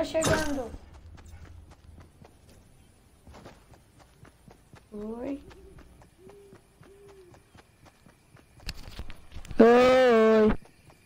Tô chegando. Oi. Oi.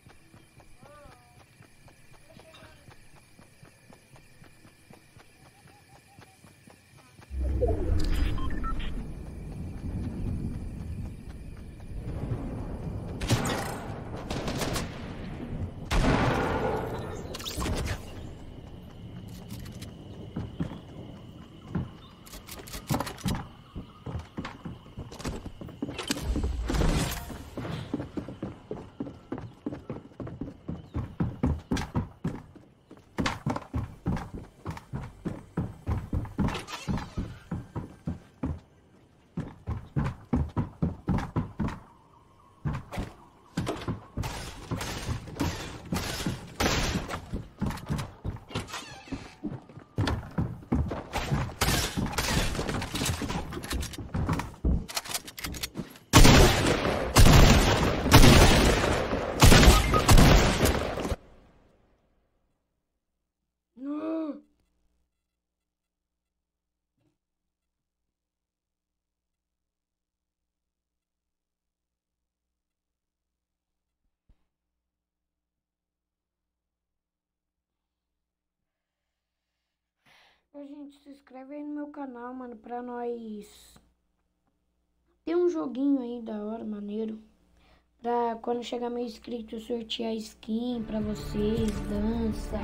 Ô, gente, se inscreve aí no meu canal, mano, pra nós... Tem um joguinho aí da hora, maneiro. Pra quando chegar meu inscrito, eu sortear skin pra vocês, dança.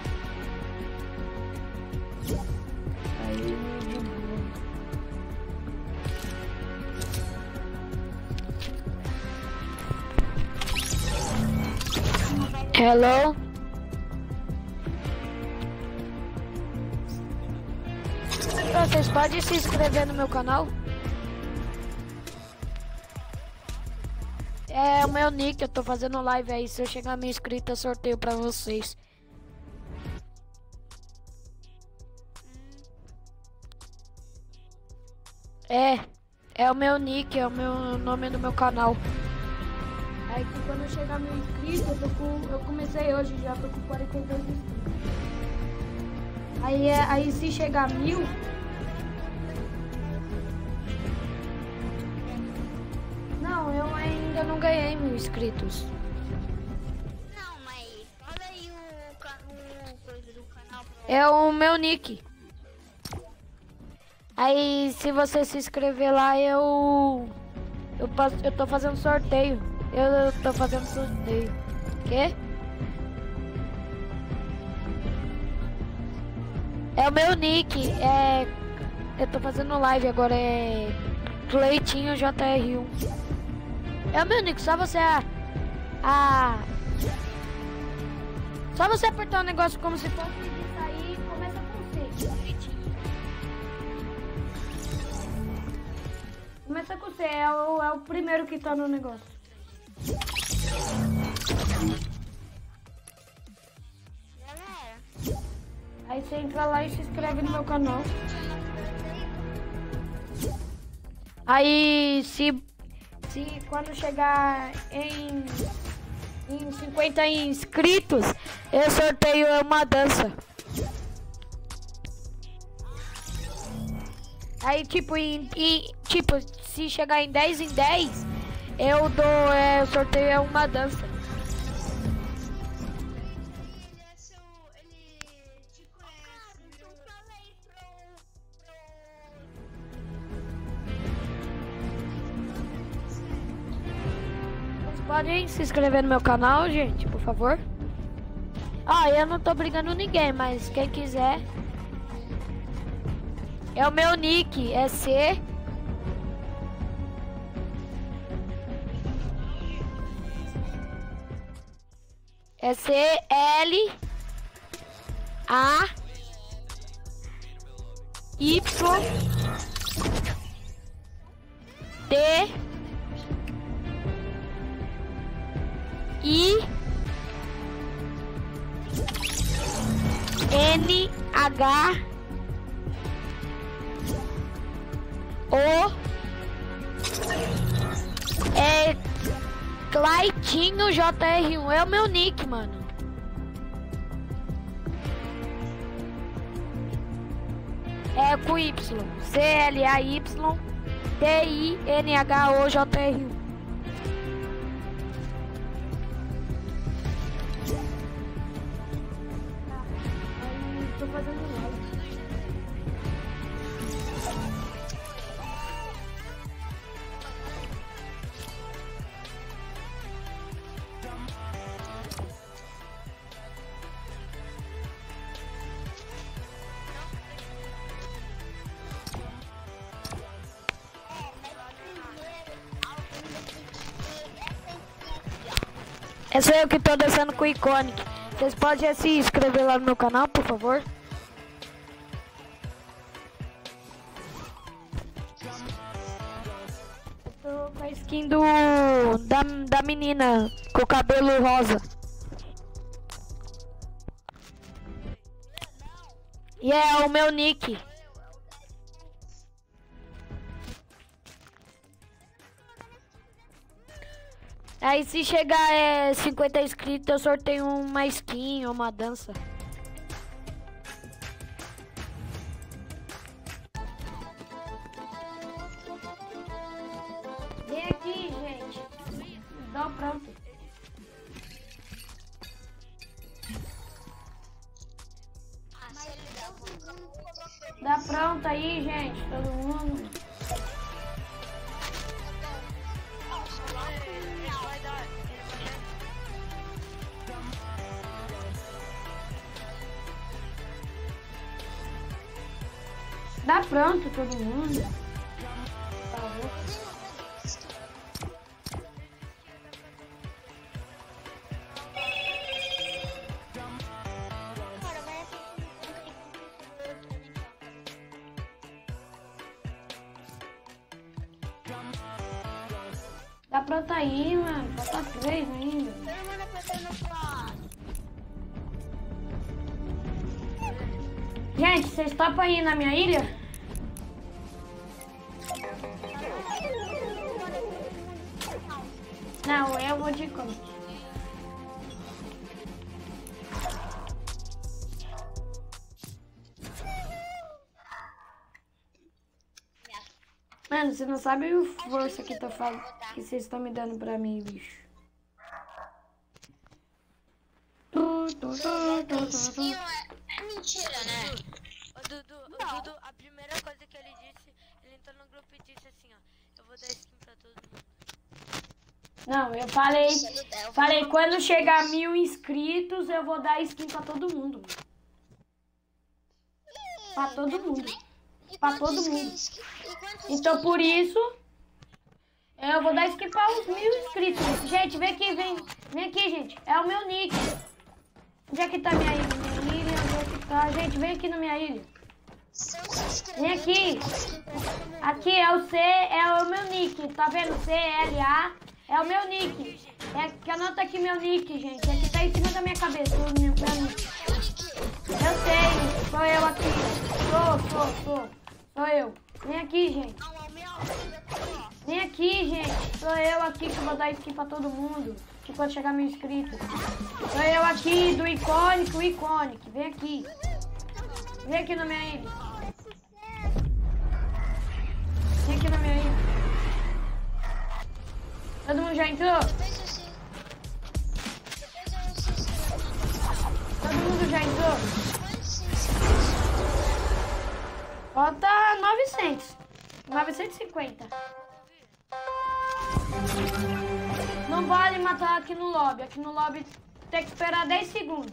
Aí, de boa. Hello? Vocês podem se inscrever no meu canal? É o meu nick, eu tô fazendo live aí. Se eu chegar meu inscrito, eu sorteio pra vocês. É o meu nick, é o meu nome do meu canal. Aí que quando eu chegar meu inscrito, eu comecei hoje, já tô com 42 inscritos. Aí se chegar 1000... Não, eu ainda não ganhei 1000 inscritos. Não, mas fala aí o coisa do canal. É o meu nick. Aí se você se inscrever lá, eu tô fazendo sorteio. Eu tô fazendo sorteio. Quê? É o meu nick. Eu tô fazendo live agora. É Cleitinho JR1. É o meu nick, só você só você apertar o negócio como se fosse isso aí e começa com C. Começa com C, é o primeiro que tá no negócio. Galera, Aí você entra lá e se inscreve no meu canal. Aí se quando chegar em 50 inscritos, eu sorteio uma dança. Aí tipo, se chegar em 10 em 10, eu sorteio uma dança. ele te conhece. Então fala aí Vocês podem se inscrever no meu canal, gente, por favor. Eu não tô brigando ninguém, mas quem quiser. É o meu nick, é C. É CLAYY NH é Cleitinho JR1, é o meu nick, mano. É com Y. CLAY-TINHOJR. Tô fazendo live. Esse é eu que tô descendo com o Iconic. Vocês podem se inscrever lá no meu canal, por favor? Eu tô com a skin da menina com o cabelo rosa. E é o meu nick. Aí se chegar 50 inscritos, eu sorteio uma skin ou uma dança. Vem aqui, gente. Dá pronto. Dá pronto aí, gente. Todo mundo. Dá pronto todo mundo. Dá pronto aí, mano. Falta 3 ainda. Gente, vocês topam ir na minha ilha? Não, eu vou de Iconic. Mano, você não sabe o força que vocês estão me dando pra mim, bicho. É mentira, né? Dudu, a primeira coisa que ele disse, ele entrou no grupo e disse assim, ó, eu vou dar skin pra todo mundo. Não, eu falei quando chegar 1000 inscritos, eu vou dar skin pra todo mundo. Pra todo mundo. Pra todo mundo. Então por isso, eu vou dar skin para os 1000 inscritos. Gente, vem aqui, vem aqui, gente. É o meu nick. Onde é que tá minha ilha? Minha ilha, onde é que tá? Gente, vem aqui na minha ilha. Vem aqui. Aqui é o meu nick. Tá vendo? CLA é o meu nick. Que anota aqui meu nick, gente. É que tá em cima da minha cabeça. O meu nick. Eu sei. Sou eu aqui. Sou eu. Vem aqui, gente. Vem aqui, gente. Sou eu aqui que vou dar skin pra todo mundo. Que quando chegar 1000 inscritos. Sou eu aqui do Iconic, o Iconic. Vem aqui. Vem aqui na minha ilha. Vem aqui na minha ilha. Todo mundo já entrou? Todo mundo já entrou? Falta 900. 950. Não vale matar aqui no lobby. Aqui no lobby tem que esperar 10 segundos.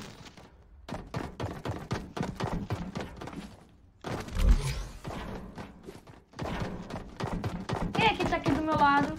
Quem é que tá aqui do meu lado?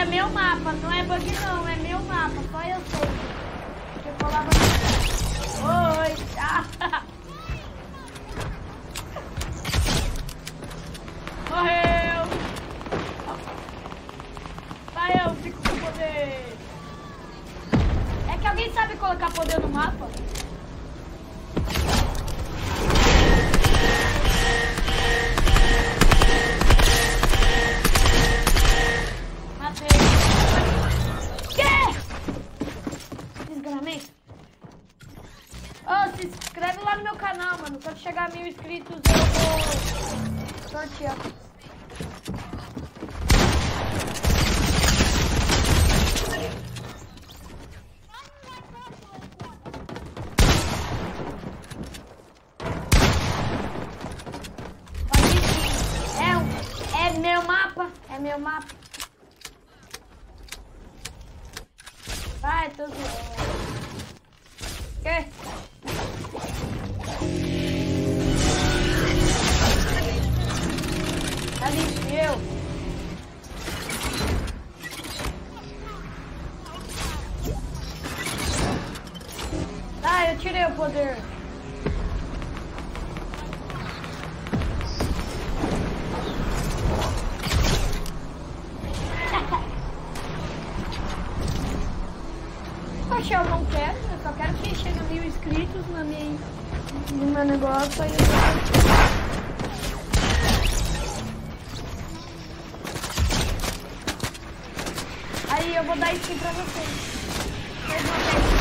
meu mapa, não é bug não, é meu mapa, só eu sei. Porque eu colava... Oi, ah. Morreu! Vai, eu fico com poder. É que alguém sabe colocar poder no mapa? Matei. Que? Desgramento. Oh, se inscreve lá no meu canal, mano. Quando chegar a 1000 inscritos eu vou sortear. É meu mapa. Vai, tô zoando. Que? Ali, eu. Ah, eu tirei o poder. Eu não quero, eu só quero que chegue a 1000 inscritos no meu negócio aí. Aí eu vou dar skin pra vocês. Mais uma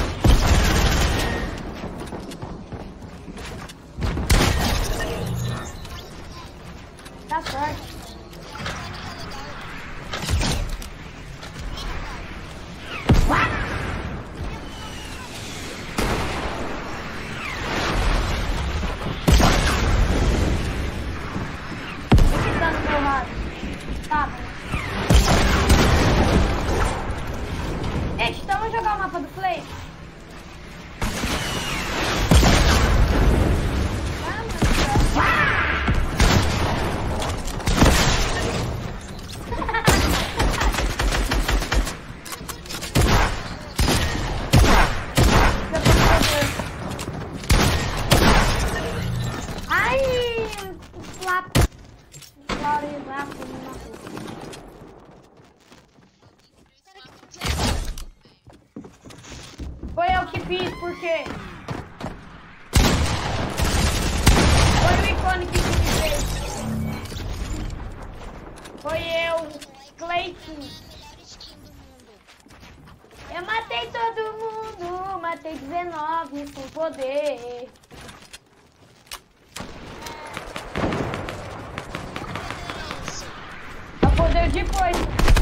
vez. Tá certo. Gente, então vamos jogar o mapa do Play? Ai, foi eu que fiz, por quê? Foi o ícone que fez. Foi eu, Cleiton. Eu matei todo mundo, matei 19 com poder. É o poder depois.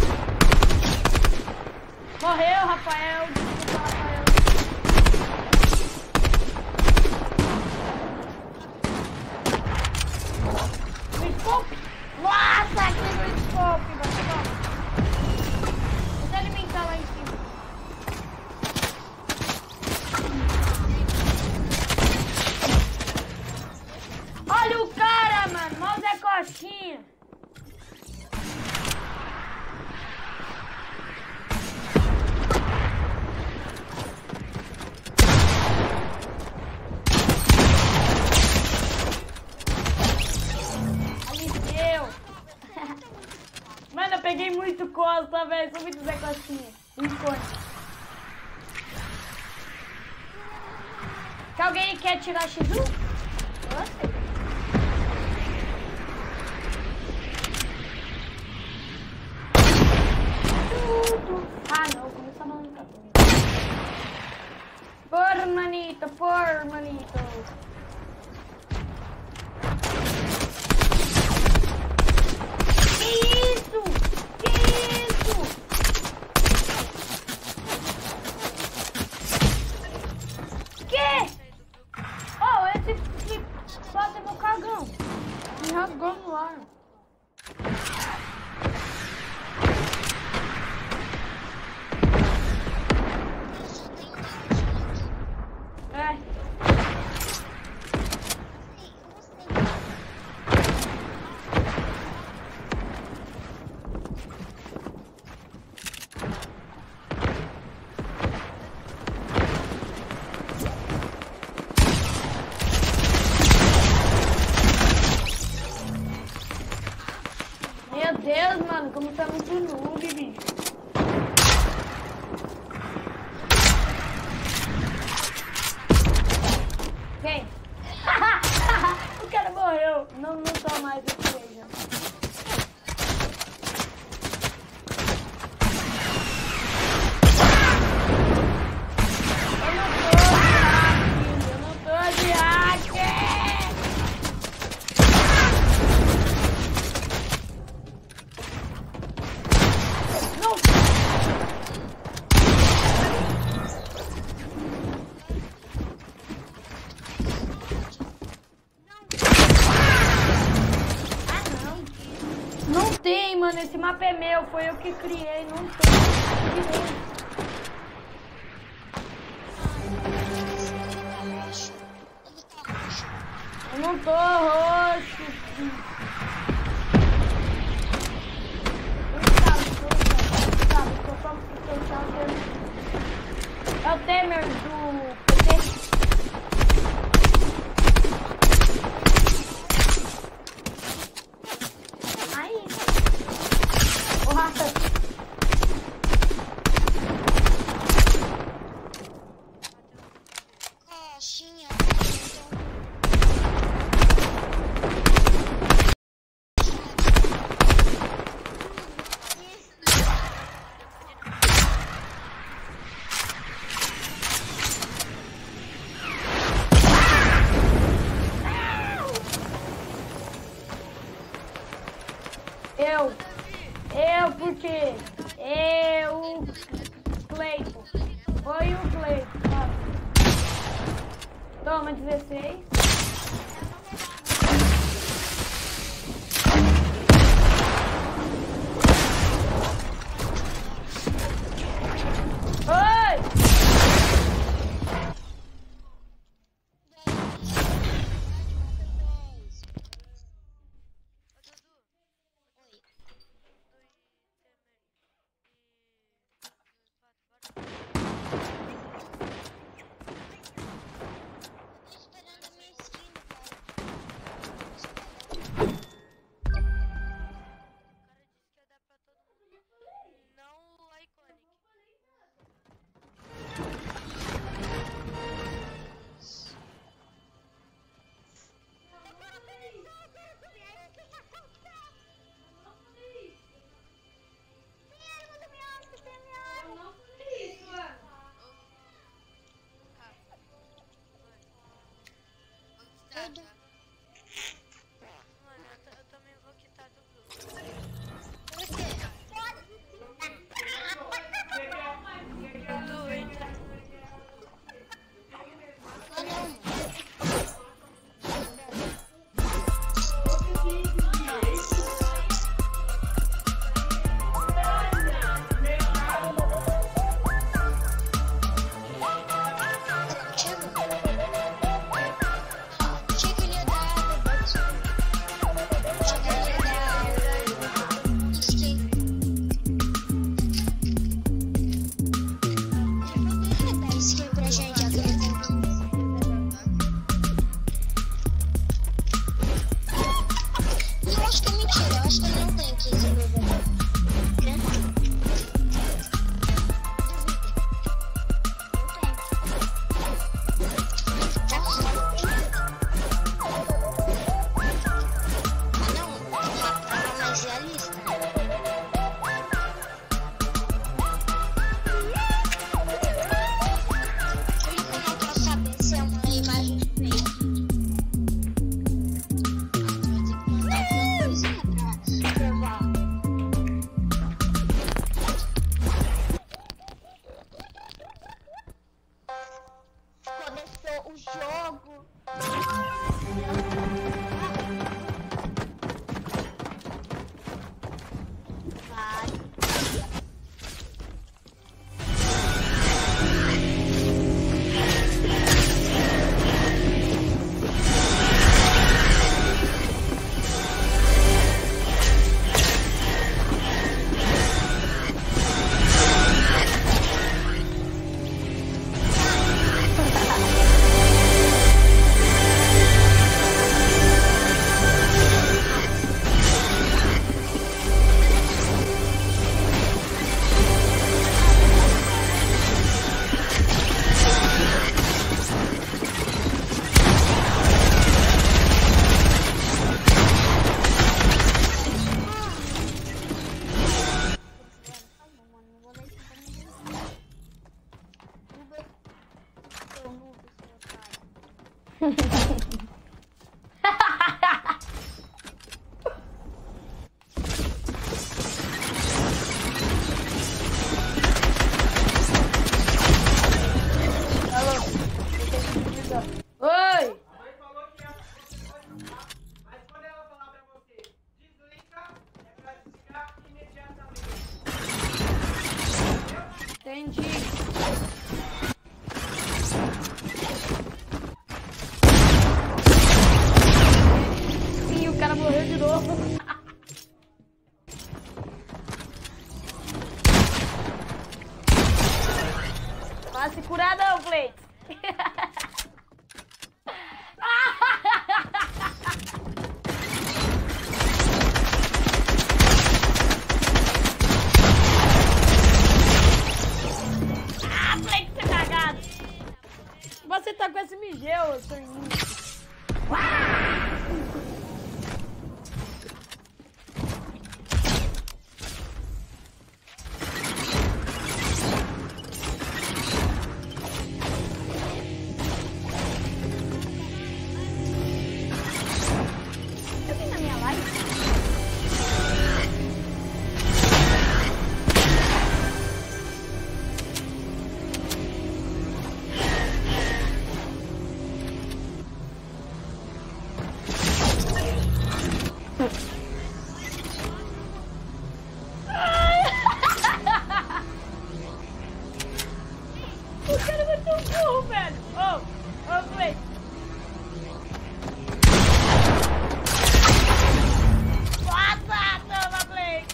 Morreu, Rafael. Desculpa, Rafael. No scope? Nossa, aqui no scope, vai. Vou alimentar lá em cima. Olha o cara, mano. Mó Zé Coxinha. Mano, eu peguei muito costa, velho. Sou muito Zé Costinha. Que alguém quer tirar X1? Nossa. Ah, não. Começa a não entrar. Por, manito. Por, manito. Que isso? Que isso? Que? Oh, esse bota meu cagão. Me rasgou no ar. É. como tá muito noob, bicho. Quem? O cara morreu. Não tô mais aqui, já. Eu não tô de hack. Não. Não tem, mano. Esse mapa é meu. Foi eu que criei. Não tem. Eu não tô roxo. É o Temer do PT. Aí. O Rafa. Caixinha. Eu, porque eu, Cleiton, foi o Cleiton, toma 16. Oi! Mano, eu também vou quitar do grupo. Por quê? Oi! Entendi. Sim, o cara morreu de novo. Vai se curar não, Flex. Você tá com esse migeu, seu inimigo. Eu vim na minha live. O cara vai ter um burro, velho. Ô, Play. Nossa, toma, Play.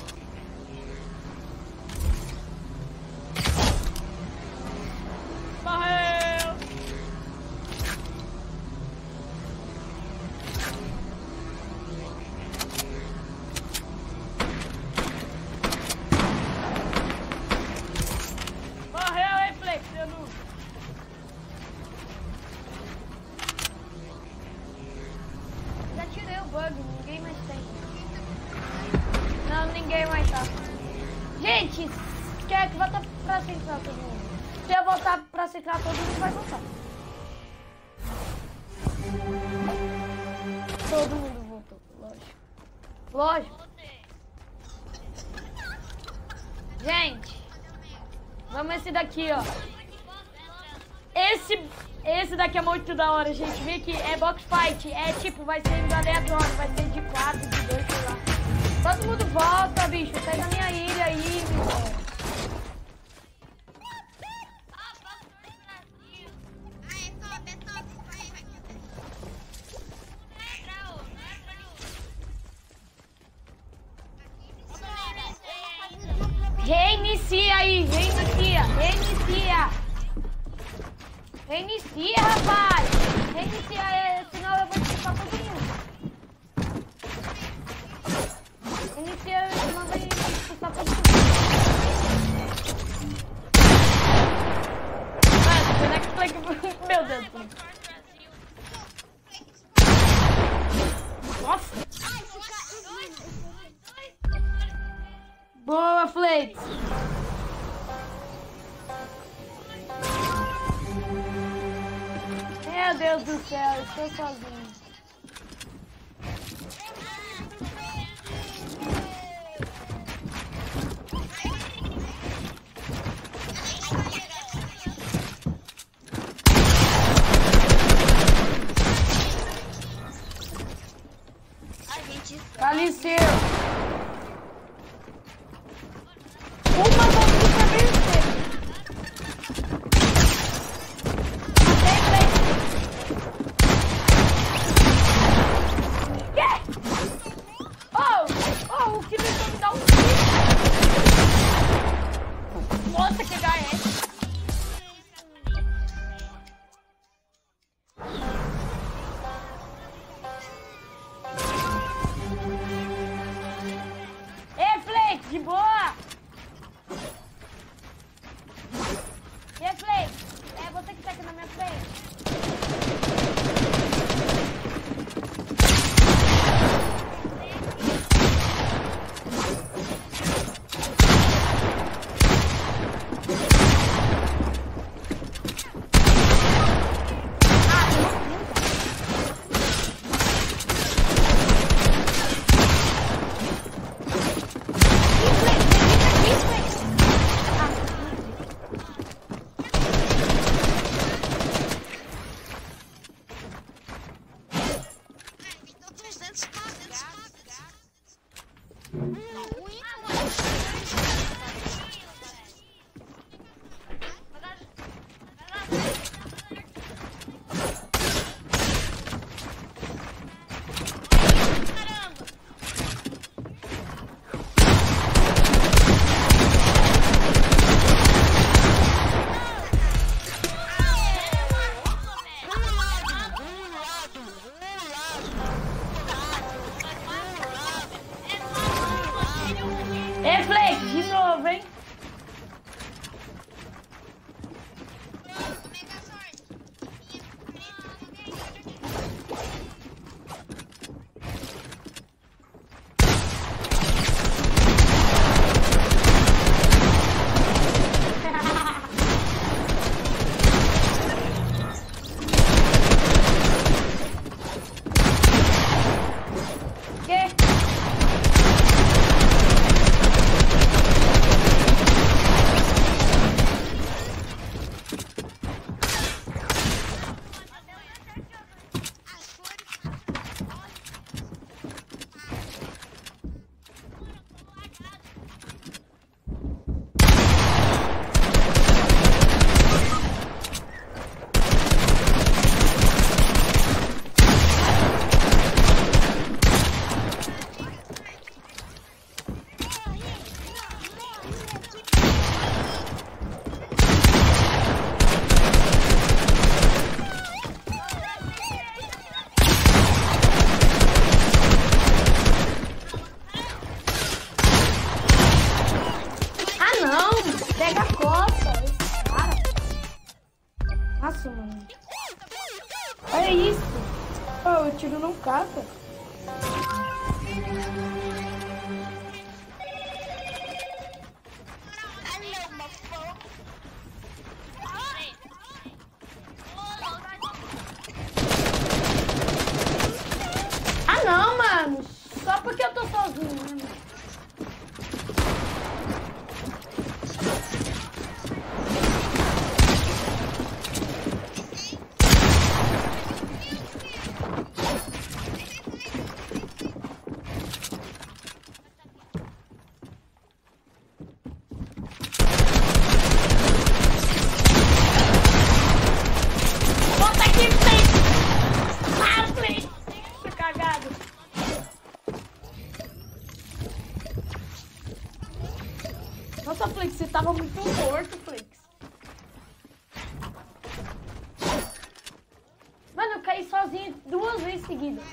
Morreu. Morreu, hein, Flex, eu não... Já tirei o bug, ninguém mais tem. Não, ninguém mais tá. Gente, quer que volta pra central todo mundo? Se eu voltar pra central, todo mundo vai voltar. Todo mundo voltou, lógico. Lógico. Gente, vamos esse daqui, ó. Esse daqui é muito da hora, gente. Vê que é box fight. É tipo, vai ser aleatório. Vai ser de 4, de 2, sei lá. Todo mundo volta, bicho. Sai da minha ilha aí, bicho. Reinicia aí, reinicia, rapaz. Reinicia, senão eu vou expulsar todo mundo. Reinicia, senão vai expulsar todo mundo. Mano, será que foi que... Meu Deus do céu. Nossa. Boa, Flex. Meu Deus do céu, estou sozinho. Faleceu. Uma conquista venceu. Olha isso. Oh, o tiro não cata. Ah não, mano. Só porque eu tô sozinho, né? Nossa, Flix, você tava muito morto, Flix. Mano, eu caí sozinho 2 vezes seguidas.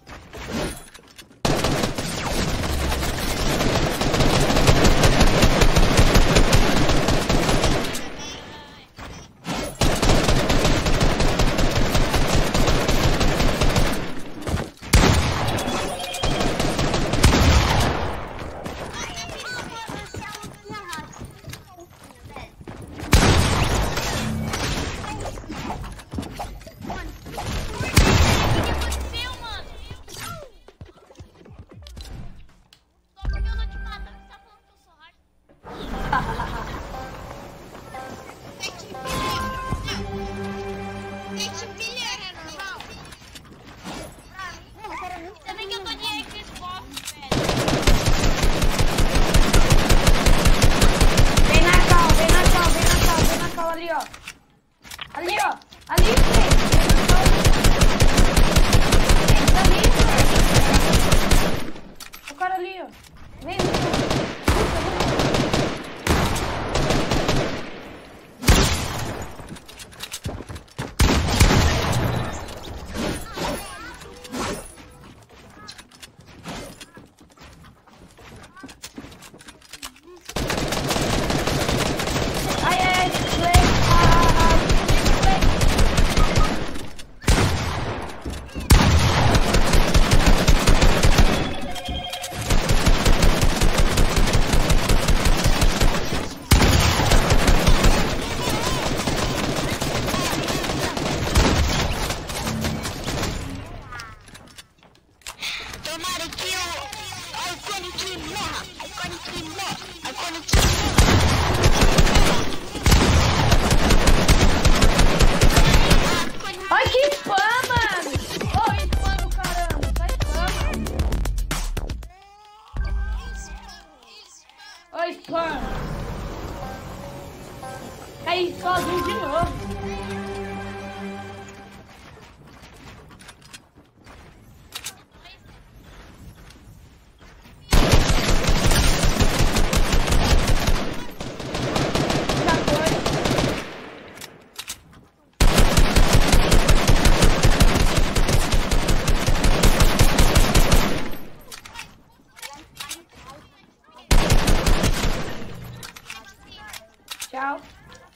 Ali, ó. Ali, ó. Ali, o cara ali, ó. Vem, ai, que spam, mano! Ô, spam do caramba, tá spam. Ô, spam. Caí sozinho de novo. Tchau.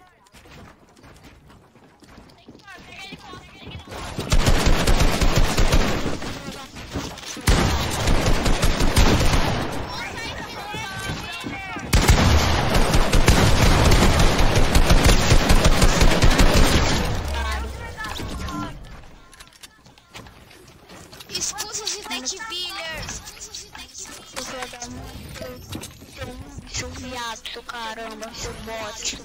Expulsa os Deckvillers. Seu viado, caramba, seu bote.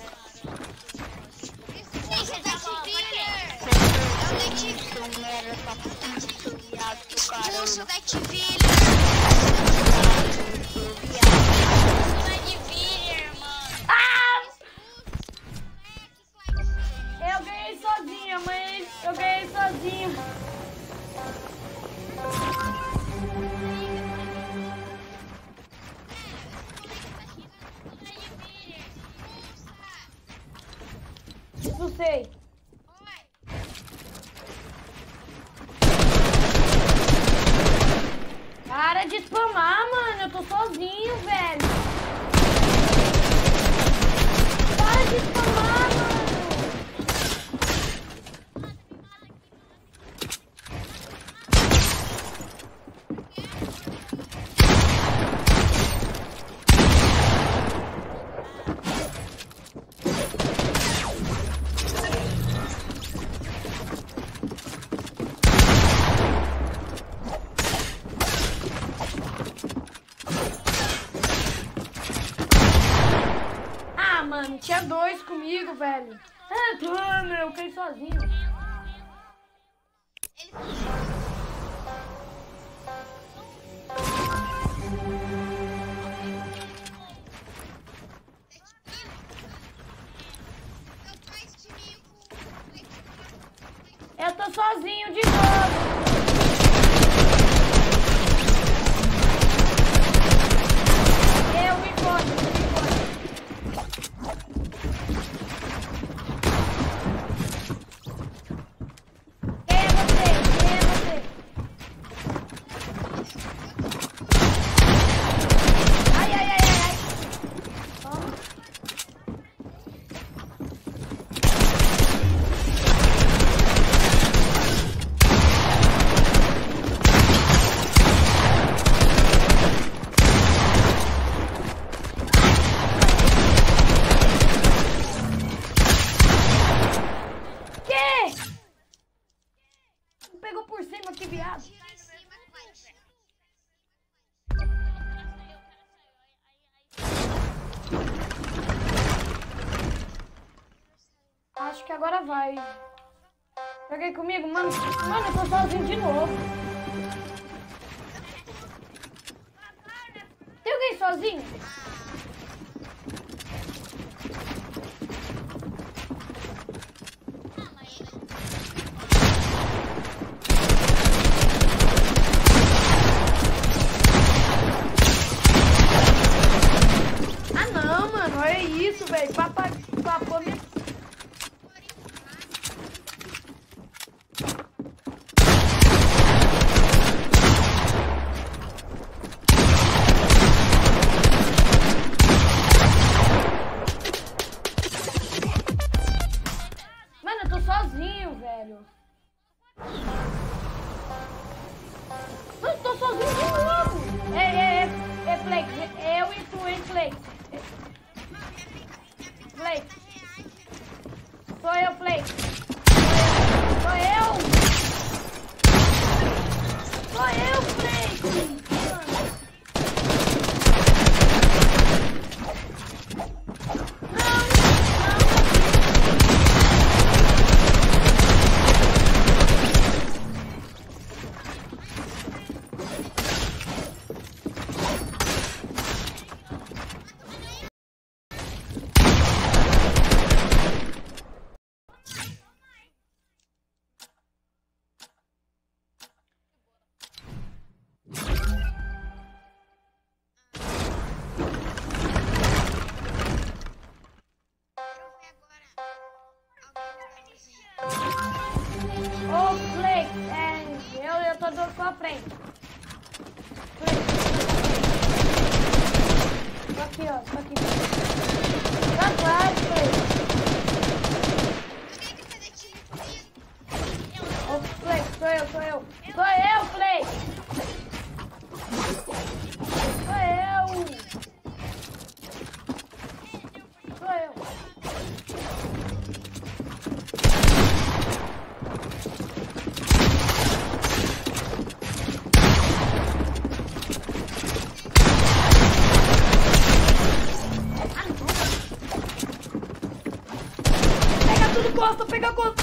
Expulsa o Deckviller. Eu ganhei sozinha, mãe. Eu ganhei sozinho. Expulsei. Para de spamar, mano. Eu tô sozinho, velho. Para de spamar, mano. comigo, velho. Ah, meu, eu caí sozinho. Eu tô sozinho de novo. Eu me foda. Quem é você? Ai. Toma. Pegou por cima, que viado. Acho que agora vai. Peguei comigo, mano. Mano, eu tô sozinho de novo. Tem alguém sozinho? Olha isso, velho. Papou minha... Mano, eu tô sozinho, velho. Mano, eu tô sozinho de novo. É, Flex. Eu e tu, hein, Flex. Flex. Sou eu, Flex. Sou eu, Flex. Ô, Flex, eu tô do sua frente. Tô aqui, ó, tô aqui. Tá atrás, Flex. Ô, Flex, sou eu. Sou eu, Flex. Sou eu. Pega tudo, Costa, pega a Costa.